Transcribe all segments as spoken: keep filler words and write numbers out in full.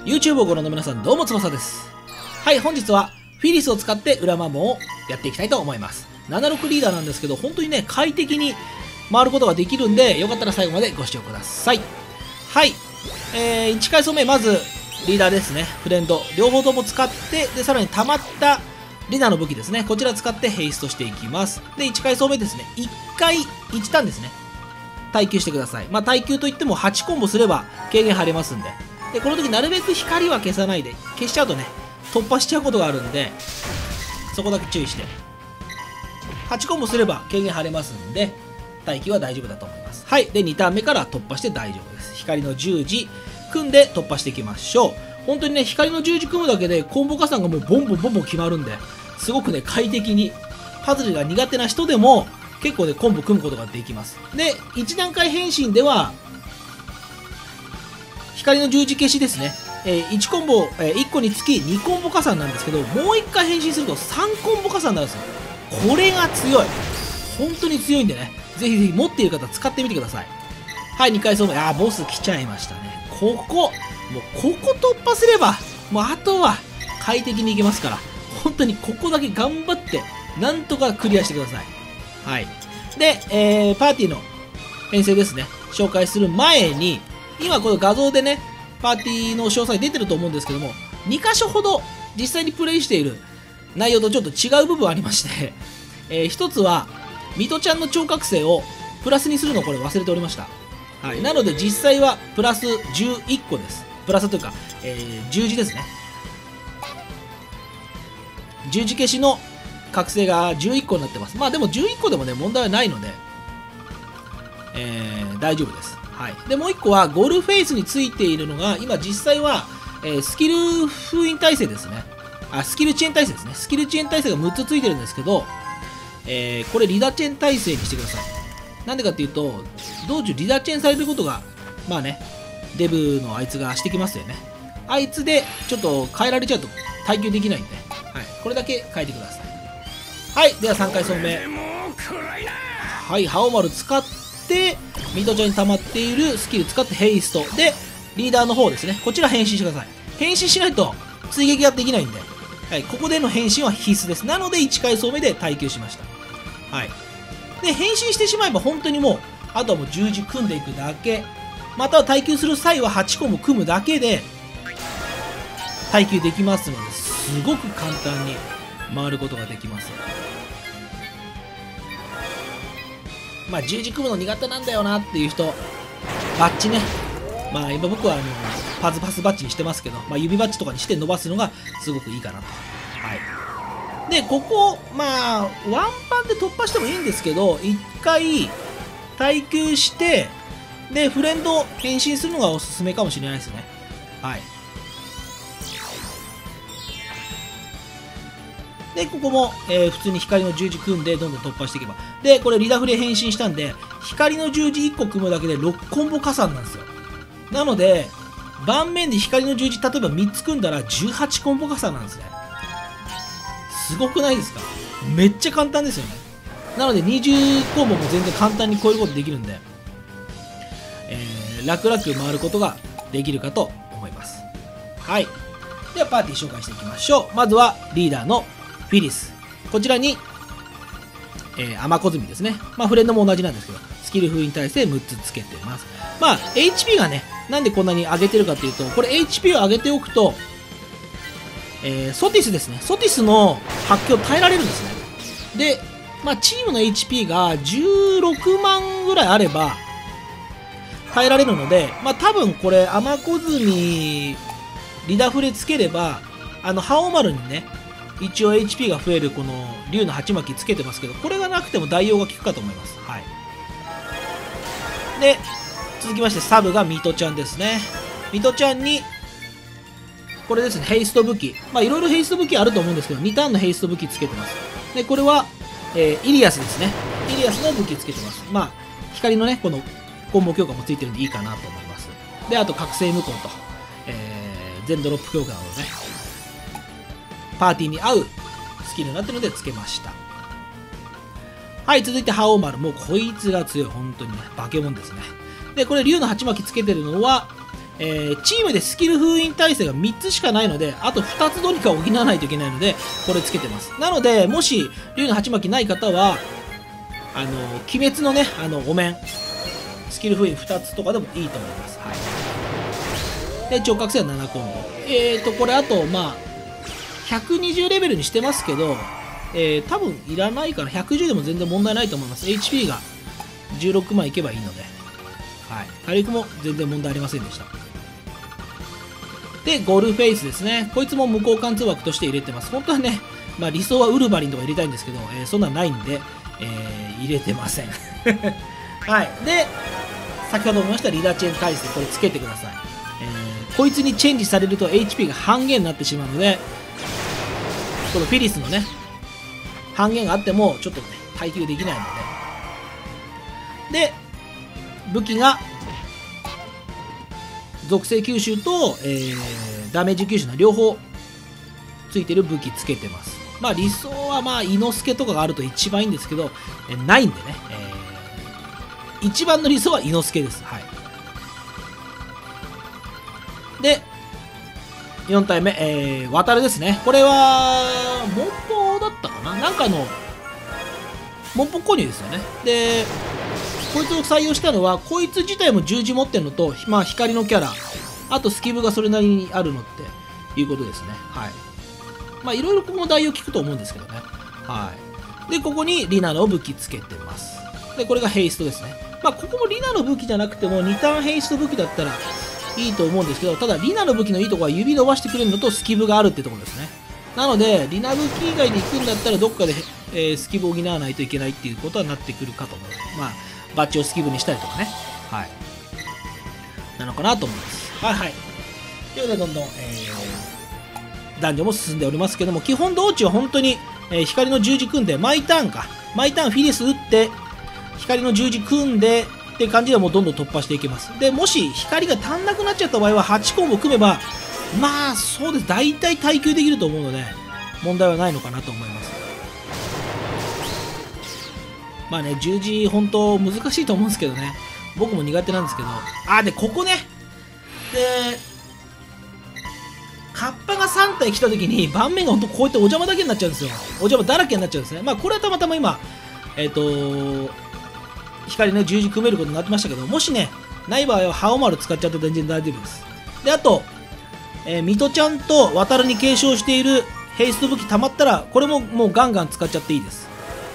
YouTube をご覧の皆さんどうも翼です。はい、本日はフィリスを使って裏マンモンをやっていきたいと思います。ななじゅうろくリーダーなんですけど、本当にね、快適に回ることができるんで、よかったら最後までご視聴ください。はい、えー、いち階層目、まずリーダーですね、フレンド、両方とも使って、で、さらに溜まったリナの武器ですね、こちら使ってヘイストしていきます。で、いち階層目ですね、いっかいいちターンですね、耐久してください。まあ、耐久といってもはちコンボすれば軽減貼れますんで。で、この時なるべく光は消さないで、消しちゃうとね、突破しちゃうことがあるんで、そこだけ注意して。はちコンボすれば軽減貼れますんで、耐久は大丈夫だと思います。はい。で、にターン目から突破して大丈夫です。光の十字、組んで突破していきましょう。本当にね、光の十字組むだけでコンボ加算がもうボンボンボンボン決まるんで、すごくね、快適に、パズルが苦手な人でも、結構ね、コンボ組むことができます。で、いち段階変身では、光の十字消しですね。えー、いちコンボ、えー、いっこにつきにコンボ加算なんですけど、もういっかい変身するとさんコンボ加算になるんですよ。これが強い。本当に強いんでね、ぜひぜひ持っている方使ってみてください。はい、に階層目。あー、ボス来ちゃいましたね。ここ、もうここ突破すれば、もうあとは快適にいけますから、本当にここだけ頑張って、なんとかクリアしてください。はい。で、えー、パーティーの編成ですね、紹介する前に、今この画像でね、パーティーの詳細出てると思うんですけども、に箇所ほど実際にプレイしている内容とちょっと違う部分ありまして、えー、一つは、ミトちゃんの超覚醒をプラスにするのをこれ忘れておりました。はい。なので実際はプラスじゅういっこです。プラスというか、えー、十字ですね。十字消しの覚醒がじゅういっこになってます。まあでもじゅういっこでもね、問題はないので、えー、大丈夫です。はい。で、もういっこは、ゴールフェイスについているのが、今実際は、えー、スキル封印耐性ですね。あ、スキルチェーン耐性ですね。スキルチェーン耐性がむっつついてるんですけど、えー、これリダチェーン耐性にしてください。なんでかっていうと、道中リダチェーンされることが、まあね、デブのあいつがしてきますよね。あいつで、ちょっと変えられちゃうと耐久できないんで、はい。これだけ変えてください。はい。ではさん階層目。はい。ハオマル使って、ミトちゃんに溜まっているスキル使ってヘイスト。で、リーダーの方ですね。こちら変身してください。変身しないと追撃ができないんで、はい。ここでの変身は必須です。なのでいち階層目で耐久しました。はい。で、変身してしまえば本当にもう、あとはもう十字組んでいくだけ。または耐久する際ははちコンボ組むだけで、耐久できますので、すごく簡単に回ることができます。まあ、十字組むの苦手なんだよなっていう人、バッチね。まあ、今僕はあの、パズパスバッチにしてますけど、まあ、指バッチとかにして伸ばすのがすごくいいかなと。はい。で、ここ、まあ、ワンパンで突破してもいいんですけど、一回、耐久して、で、フレンド変身するのがおすすめかもしれないですね。はい。で、ここも、えー、普通に光の十字組んでどんどん突破していけば。で、これリダフレ変身したんで、光の十字いっこ組むだけでろくコンボ加算なんですよ。なので、盤面で光の十字、例えばみっつ組んだらじゅうはちコンボ加算なんですね。すごくないですか？めっちゃ簡単ですよね。なのでにじゅうコンボも全然簡単に超えることできるんで、えー、楽々回ることができるかと思います。はい。では、パーティー紹介していきましょう。まずは、リーダーのフィリス。こちらに、えー、アマコズミですね。まあ、フレンドも同じなんですけど、スキル封印耐性むっつつけてます。まあ、エイチピー がね、なんでこんなに上げてるかっていうと、これ エイチピー を上げておくと、えー、ソティスですね。ソティスの発狂耐えられるんですね。で、まあ、チームの エイチピー がじゅうろくまんぐらいあれば、耐えられるので、まあ、多分これ、アマコズミ、リダフレつければ、あの、ハオマルにね、一応 エイチピー が増えるこの竜の鉢巻きつけてますけど、これがなくても代用が効くかと思います。はい。で、続きましてサブがミトちゃんですね。ミトちゃんに、これですね、ヘイスト武器。まあいろいろヘイスト武器あると思うんですけど、にターンのヘイスト武器つけてます。で、これは、えー、イリアスですね。イリアスの武器つけてます。まあ、光のね、このコンボ強化もついてるんでいいかなと思います。で、あと覚醒無根と、えー、全ドロップ強化をね、パーティーに合うスキルになってるのでつけました。はい、続いてハオマル。もうこいつが強い。本当にね、化け物ですね。で、これ竜の鉢巻きつけてるのは、 えー、チームでスキル封印耐性がみっつしかないので、あとふたつどうにか補わないといけないので、これつけてます。なので、もし、竜の鉢巻きない方は、あの、鬼滅のね、あの、お面、スキル封印ふたつとかでもいいと思います。はい。で、直角性はななコンボ。えーと、これあと、まあ、ひゃくにじゅうレベルにしてますけど、えー、多分いらないからひゃくじゅうでも全然問題ないと思います。エイチピー がじゅうろくまんいけばいいので。はい。火力も全然問題ありませんでした。で、ゴルフェイスですね。こいつも無交換通枠として入れてます。本当はね、まあ理想はウルヴァリンとか入れたいんですけど、えー、そんなんないんで、えー、入れてません。はい。で、先ほども言いましたリダチェン耐性、これつけてください。えー、こいつにチェンジされると エイチピー が半減になってしまうので、このフィリスのね、半減があってもちょっとね、耐久できないので。で、武器が、属性吸収と、えー、ダメージ吸収の両方ついてる武器つけてます。まあ理想はまあ、伊之助とかがあると一番いいんですけど、えー、ないんでね、えー、一番の理想は伊之助です。はい。で、よん体目、えー、渡るですね。これは、モンポだったかななんかの、モンポ購入ですよね。で、こいつを採用したのは、こいつ自体も十字持ってるのと、まあ、光のキャラ、あとスキブがそれなりにあるのっていうことですね。はい。まあ、いろいろこの代を聞くと思うんですけどね。はい。で、ここにリナの武器つけてます。で、これがヘイストですね。まあ、ここもリナの武器じゃなくても、にターンヘイスト武器だったらいいと思うんですけど、ただ、リナの武器のいいところは指伸ばしてくれるのとスキブがあるってところですね。なので、リナ武器以外で行くんだったら、どっかで、えー、スキブを補わないといけないっていうことはなってくるかと思います。まあバッジをスキブにしたりとかね。はい。なのかなと思います。はいはい。ということで、どんどん、えー、男女も進んでおりますけども、基本道中は本当に、えー、光の十字組んで、毎ターンか。毎ターンフィリス打って、光の十字組んで、っていう感じでもうどんどん突破していけます。で、もし光が足んなくなっちゃった場合は、はちコンボ組めば、まあ、そうです。大体耐久できると思うので、問題はないのかなと思います。まあね、十字本当難しいと思うんですけどね。僕も苦手なんですけど。あ、で、ここね。で、カッパがさん体来た時に盤面が本当こうやってお邪魔だけになっちゃうんですよ。お邪魔だらけになっちゃうんですね。まあこれはたまたま今、えっと、光の十字組めることになってましたけど、もしね、ない場合はハオマル使っちゃって全然大丈夫です。で、あと、えー、ミトちゃんと渡るに継承しているヘイスト武器溜まったら、これももうガンガン使っちゃっていいです。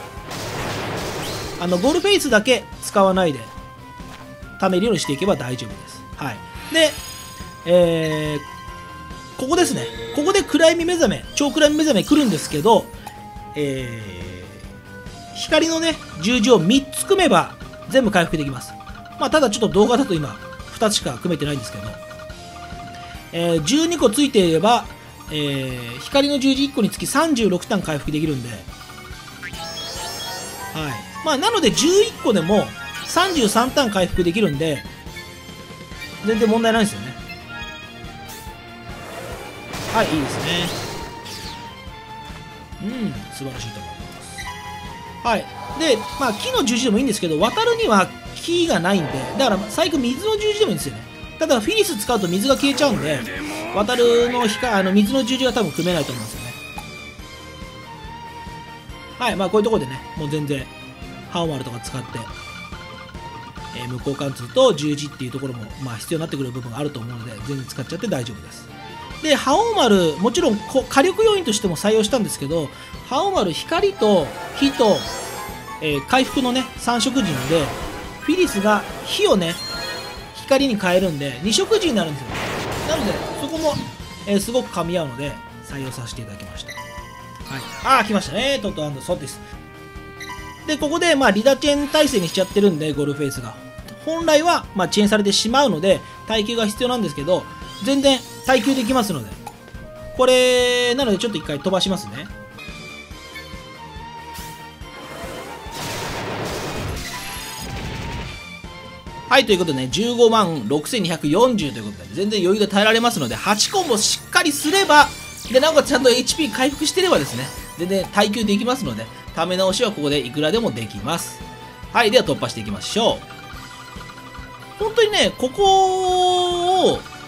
あのゴールフェイスだけ使わないで貯めるようにしていけば大丈夫です。はい。で、えー、ここですね。ここで暗闇目覚め、超暗闇目覚め来るんですけど、えー、光のね、十字をみっつ組めば全部回復できます。まあ、ただちょっと動画だと今、ふたつしか組めてないんですけど、えー、じゅうにこついていれば、えー、光の十字いっこにつきさんじゅうろくターン回復できるんで、はい。まあ、なのでじゅういっこでもさんじゅうさんターン回復できるんで、全然問題ないですよね。はい、いいですね。うん、素晴らしいと思います。はい。で、まあ、木の十字でもいいんですけど、渡るには木がないんで、だから最悪水の十字でもいいんですよね。ただ、フィリス使うと水が消えちゃうんで、渡るの光、あの水の十字は多分組めないと思うんですよね。はい、まあ、こういうところでね、もう全然、ハオマルとか使って、えー、無効貫通と十字っていうところも、まあ、必要になってくる部分があると思うので、全然使っちゃって大丈夫です。で、ハオマル、もちろんこ火力要因としても採用したんですけど、ハオマル、光と火と、えー、回復のね、さん色時なんで、フィリスが火をね、光に変えるんで、に色時になるんですよ。なので、そこも、えー、すごく噛み合うので、採用させていただきました。はい。ああ、来ましたね。トット&ソティス。で、ここで、まあ、リダチェン体制にしちゃってるんで、ゴルフェイスが。本来は、まあ、遅延されてしまうので、耐久が必要なんですけど、全然耐久できますので。これ、なのでちょっと一回飛ばしますね。はい、ということでね、じゅうごまんろくせんにひゃくよんじゅうということで、全然余裕が耐えられますので、はちコンボしっかりすれば、で、なおかつちゃんと エイチピー 回復してればですね、全然耐久できますので、ため直しはここでいくらでもできます。はい、では突破していきましょう。本当にね、ここを、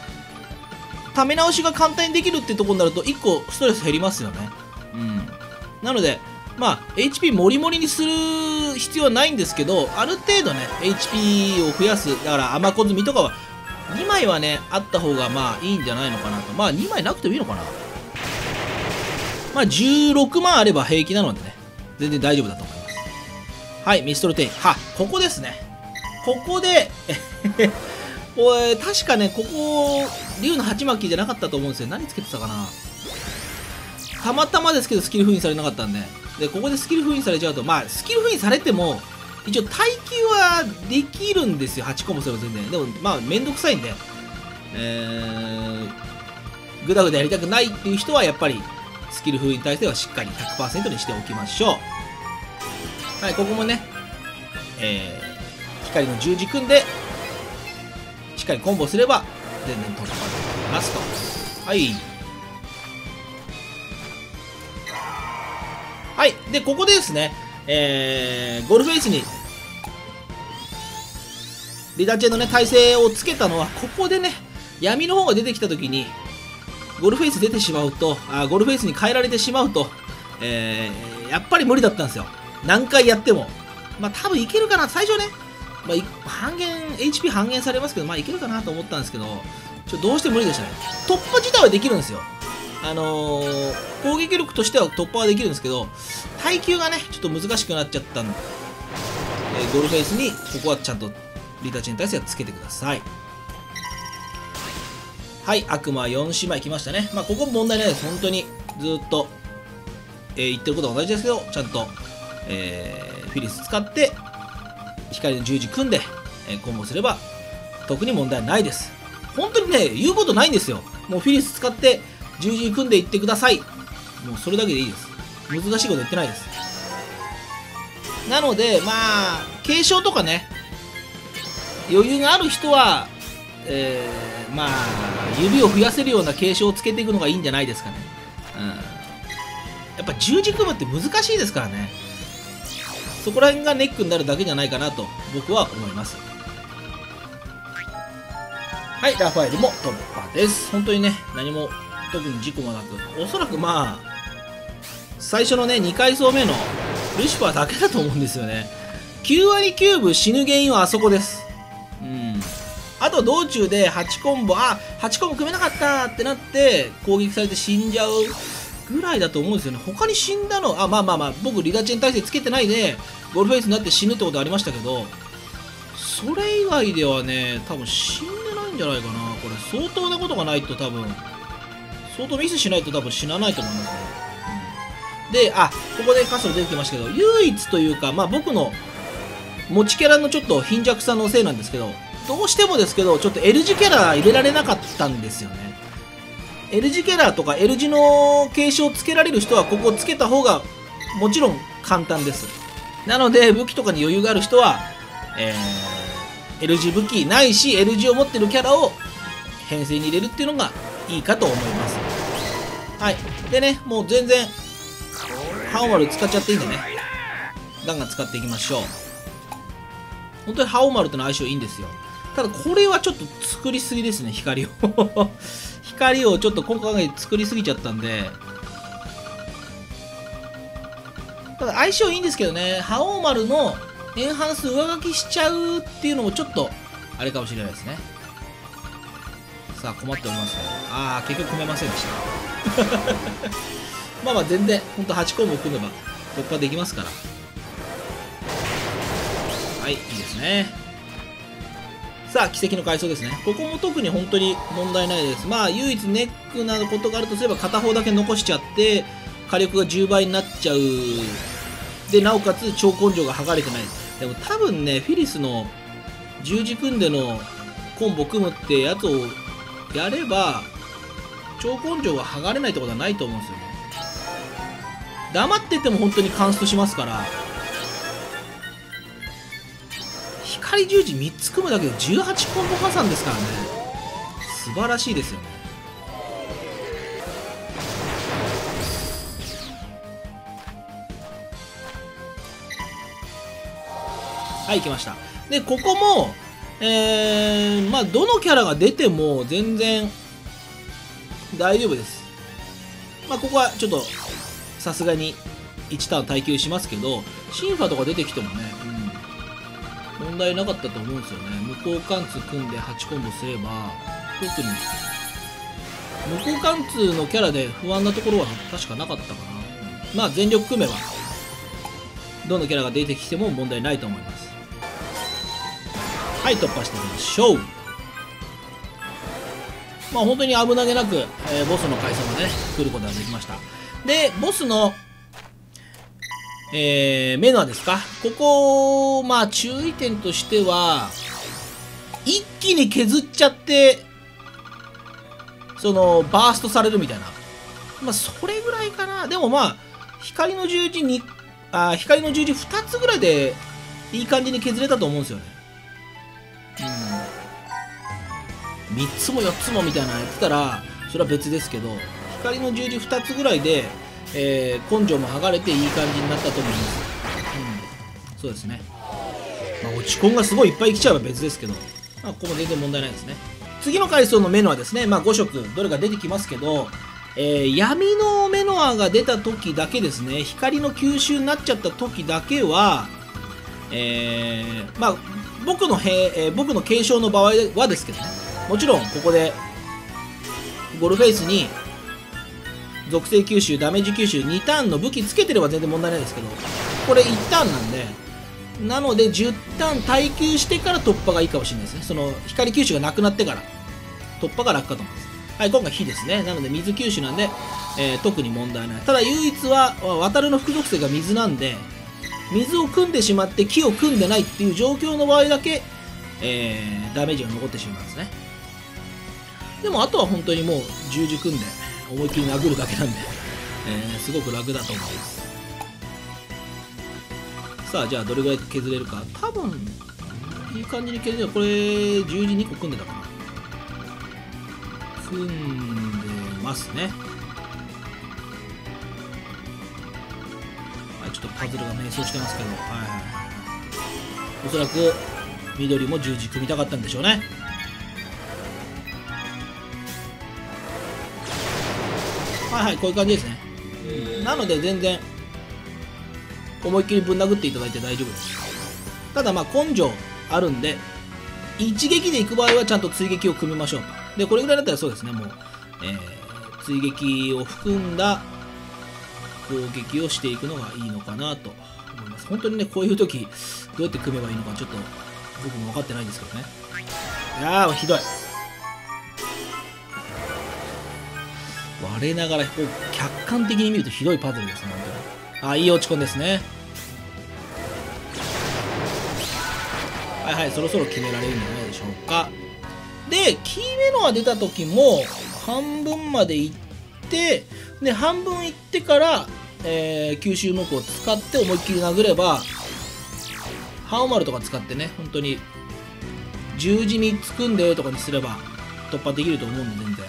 ため直しが簡単にできるってところになるといっこストレス減りますよね。うん。なので、まあ、エイチピー もりもりにする必要はないんですけど、ある程度ね、エイチピー を増やす、だから甘小積とかは、にまいはね、あった方がまあいいんじゃないのかなと。まあにまいなくてもいいのかな。まあじゅうろくまんあれば平気なのでね、全然大丈夫だと思います。はい、ミストルテイン。は、ここですね。ここで、これ、確かね、ここ、竜の鉢巻きじゃなかったと思うんですよ。何つけてたかな。たまたまですけど、スキル封印されなかったんで。で、ここでスキル封印されちゃうと、まあ、スキル封印されても、一応耐久はできるんですよ。はちコンボすれば全然。でも、まあ、めんどくさいんで、えー、ぐだぐだやりたくないっていう人は、やっぱり、スキル封印に対してはしっかり ひゃくパーセント にしておきましょう。はい、ここもね、えー、光の十字組んで、しっかりコンボすれば、全然突破できますと。はい。はい。で、ここでですね、えー、ゴルフェイスに、リダチェのね、耐性をつけたのは、ここでね、闇の方が出てきたときに、ゴルフェイス出てしまうと、あゴルフェイスに変えられてしまうと、えー、やっぱり無理だったんですよ。何回やっても。まあ、多分いけるかな。最初ね、まあ、半減、エイチピー 半減されますけど、まあ、いけるかなと思ったんですけど、ちょっとどうしても無理でしたね。突破自体はできるんですよ。あのー、攻撃力としては突破はできるんですけど、耐久がね、ちょっと難しくなっちゃったんで、えー、ゴルフェイスに、ここはちゃんとリタチに対してはつけてください。はい、悪魔よん姉妹来ましたね。まあ、ここ問題ないです。本当に、ずっと、えー、言ってることは同じですけど、ちゃんと、えー、フィリス使って、光の十字組んで、えー、コンボすれば、特に問題ないです。本当にね、言うことないんですよ。もうフィリス使って、十字組んでいってください。もうそれだけでいいです。難しいこと言ってないです。なので、まあ、継承とかね、余裕がある人は、えー、まあ、指を増やせるような継承をつけていくのがいいんじゃないですかね。うん。やっぱ十字組むって難しいですからね。そこら辺がネックになるだけじゃないかなと僕は思います。はい、ラファエルも突破です。本当にね、何も特に事故もなく、おそらくまあ、最初のね、にかい層目のルシファーだけだと思うんですよね。きゅうわりきゅうぶ死ぬ原因はあそこです。うん。あと道中ではちコンボ、あ、はちコンボ組めなかったってなって攻撃されて死んじゃうぐらいだと思うんですよね。他に死んだの、あ、まあまあまあ、僕リダチェン耐性つけてないで、ゴルフェイスになって死ぬってことありましたけど、それ以外ではね、多分死んでないんじゃないかな。これ相当なことがないと多分、相当ミスしないと多分死なないと思いますね。うん、で、あ、ここでカスト出てきましたけど、唯一というか、まあ僕の持ちキャラのちょっと貧弱さのせいなんですけど、どうしてもですけど、ちょっと L 字キャラ入れられなかったんですよね。L 字キャラとか L 字の継承をつけられる人はここつけた方がもちろん簡単です。なので武器とかに余裕がある人は、えー、L 字武器ないし L 字を持ってるキャラを編成に入れるっていうのがいいかと思います。はい。でね、もう全然、ハオマル使っちゃっていいんでね、ガンガン使っていきましょう。本当にハオマルとの相性いいんですよ。ただこれはちょっと作りすぎですね、光を。光をちょっと今回作りすぎちゃったんで。ただ相性いいんですけどね、ハオマルのエンハンス上書きしちゃうっていうのもちょっと、あれかもしれないですね。さあ、困っておりますね。ああ、結局組めませんでした。まあまあ全然、ほんとはちコンボ組めば突破できますから。はい、いいですね。さあ、奇跡の回想ですね。ここも特に本当に問題ないです。まあ、唯一ネックなことがあるとすれば、片方だけ残しちゃって、火力がじゅうばいになっちゃう。で、なおかつ超根性が剥がれてない。でも多分ね、フィリスの十字組んでのコンボ組むってやつをやれば、超根性が剥がれないってことはないと思うんですよね。黙ってても本当にカンストしますから、光十字みっつ組むだけでじゅうはちコンボ加算ですからね。素晴らしいですよね。はい、来ました。で、ここも、えー、まあ、どのキャラが出ても全然大丈夫です。まあここはちょっとさすがにいちターン耐久しますけど、シンファとか出てきてもね、うん、問題なかったと思うんですよね。向こう貫通組んではちコンボすれば、特に向こう貫通のキャラで不安なところは確かなかったかな。まあ全力組めばどのキャラが出てきても問題ないと思います。はい、突破してみましょう。まあ本当に危なげなく、えー、ボスの階層までね来ることができました。でボスのえー、メノアですか。ここまあ注意点としては、一気に削っちゃってそのバーストされるみたいな、まあそれぐらいかな。でもまあ光の十字にあ光の十字ふたつぐらいでいい感じに削れたと思うんですよね。うん、みっつもよっつもみたいなのやってたらそれは別ですけど、光の十字ふたつぐらいで、えー、根性も剥がれていい感じになったと思います。うん、そうですね。まあ、落ち込んがすごいいっぱい来ちゃえば別ですけど、まあ、ここも全然問題ないですね。次の階層のメノアですね、まあ、ご色どれか出てきますけど、えー、闇のメノアが出た時だけですね、光の吸収になっちゃった時だけは、えー、まあ僕のへ、えー、僕の継承の場合はですけどね、もちろんここでゴルフェイスに属性吸収、ダメージ吸収にターンの武器つけてれば全然問題ないですけど、これいちターンなんで、なのでじゅうターン耐久してから突破がいいかもしれないですね。その光吸収がなくなってから突破が楽かと思います。はい、今回火ですね。なので水吸収なんで、えー、特に問題ない。ただ唯一は渡るの副属性が水なんで、水を組んでしまって木を組んでないっていう状況の場合だけ、えー、ダメージが残ってしまうんですね。でもあとは本当にもう十字組んで思いっきり殴るだけなんで、えー、すごく楽だと思います。さあじゃあどれぐらい削れるか。多分いい感じに削れる。これ十字にこ組んでたかな。組んでますね。はい、ちょっとパズルが迷走してますけど、はいはいはい、おそらく緑も十字組みたかったんでしょうね。はいはい、こういう感じですね。うん、なので全然思いっきりぶん殴っていただいて大丈夫です。ただまあ根性あるんで、一撃で行く場合はちゃんと追撃を組みましょうと。でこれぐらいだったらそうですね、もう、えー、追撃を含んだ攻撃をしていくのがいいのかなと思います。本当にね、こういう時どうやって組めばいいのかちょっと僕も分かってないんですけどね。いやーひどい。我ながらこう客観的に見るとひどいパズルですね、本当に。あ、いい落ち込んですね。はいはい、そろそろ決められるんじゃないでしょうか。で、キーメノが出た時も半分までいって、で半分いってから、えー、吸収目を使って思いっきり殴れば、ハオマルとか使ってね、本当に十字みっつ組んでとかにすれば突破できると思うんで、全然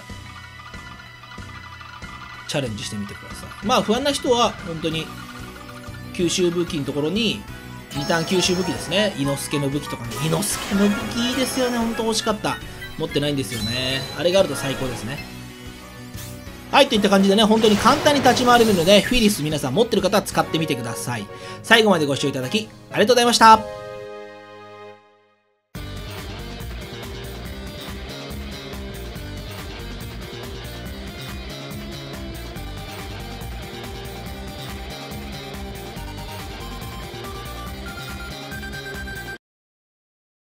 チャレンジしてみてください。まあ不安な人は本当に吸収武器のところににターン吸収武器ですね、伊之助の武器とかね、伊之助の武器いいですよね。本当欲しかった。持ってないんですよね。あれがあると最高ですね。はい、といった感じでね、本当に簡単に立ち回れるので、フィリス皆さん持ってる方は使ってみてください。最後までご視聴いただきありがとうございました。